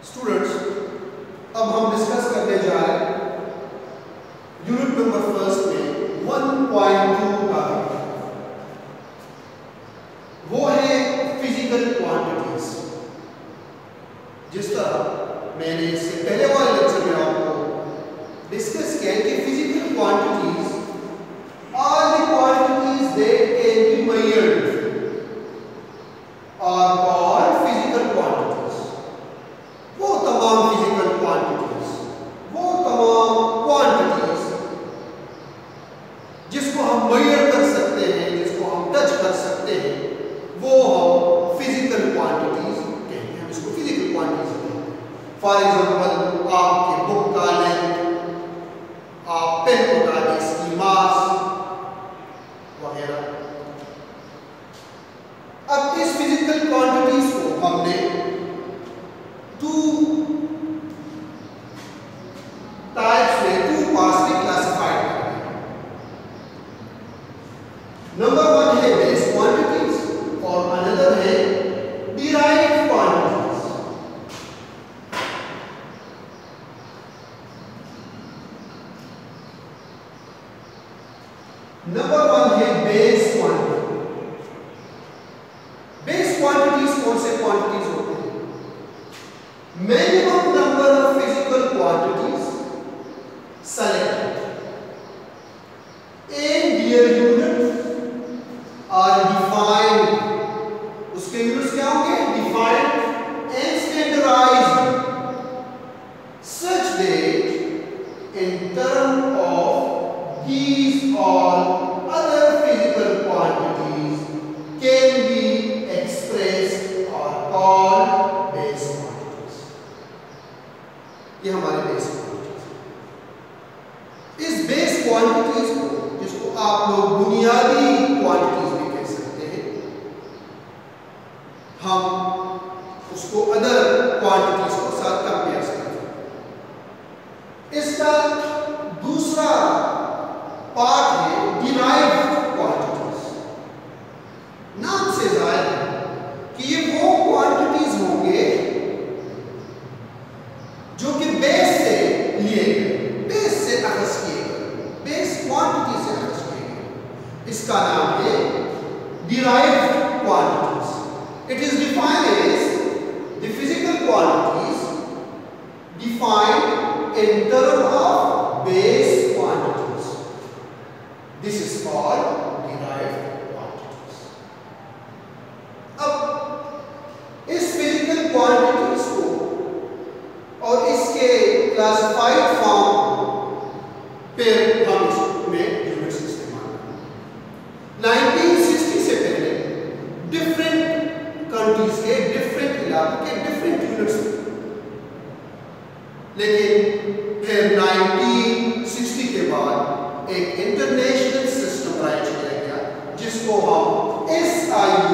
Students, अब हम discuss करने जा रहे हैं यूनिट नंबर फर्स्ट में 1.2 का वो है फिजिकल क्वांटिटीज। जिस तरह मैंने इससे पहले वाले लेक्चर में आपको डिस्कस किया कि physical quantities are the quantities that can be measured are called physical quantities. वो तमाम फिजिकल क्वांटिटीज, वो तमाम क्वांटिटीज जिसको हम मेजर कर सकते हैं, जिसको हम टच कर सकते हैं, वो हम फिजिकल क्वांटिटीज कहते हैं। हम इसको फिजिकल क्वांटिटीज कहते हैं। फॉर एग्जांपल, आपके बुक का लेंथ, आप पेन उठाने इसकी मास वगैरह। अब इस फिजिकल क्वांटिटीज को हमने टू टाइप्स में, टू पार्ट्स में क्लासिफाइड किया है। नंबर वन है बेस क्वांटिटीज और अनदर है डिराइव्ड क्वांटिटीज। नंबर वन है बेस क्वांटिटी। बेस क्वांटिटीज कौन से क्वांटिटीज होते हैं? Minimum number of physical quantities selected in their unit are defined। उसके यूनिट्स क्या होंगे? defined and standardized such that in terms of these all other physical quantities can be expressed or called base quantities। ये हमारे base इस base quantities को, जिसको आप लोग बुनियादी क्वांटिटीज भी कह सकते हैं, हम उसको अदर क्वांटिटीज के साथ कंपेयर करते हैं। इसका दूसरा पार्ट है डिराइव्ड क्वांटिटीज। नाम से जाहिर है कि ये वो क्वांटिटीज होंगे जो कि बेस से लिए गए, बेस से अखज़ किए गए, बेस क्वांटिटी से अखज़ किए गए। इसका नाम है derived quantities. It is defined as the physical quantities defined in terms of base quantities. This is called derived quantities. अब इस फिजिकल क्वांटिटीज को और इसके क्लासिफाइड फॉर्म फिर हम इसमें यूनिट्स इस्तेमाल करेंगे। 1960 से पहले डिफरेंट कंट्रीज के, डिफरेंट इलाकों के डिफरेंट यूनिट्स थे, लेकिन फिर 1960 के बाद एक इंटरनेशनल सिस्टम राइज किया गया जिसको हम SI